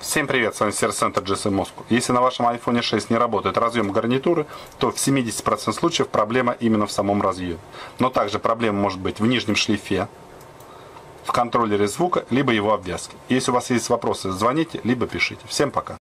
Всем привет, с вами сервис-центр GSM Moscow. Если на вашем iPhone 6 не работает разъем гарнитуры, то в 70% случаев проблема именно в самом разъеме. Но также проблема может быть в нижнем шлейфе, в контроллере звука, либо его обвязке. Если у вас есть вопросы, звоните, либо пишите. Всем пока.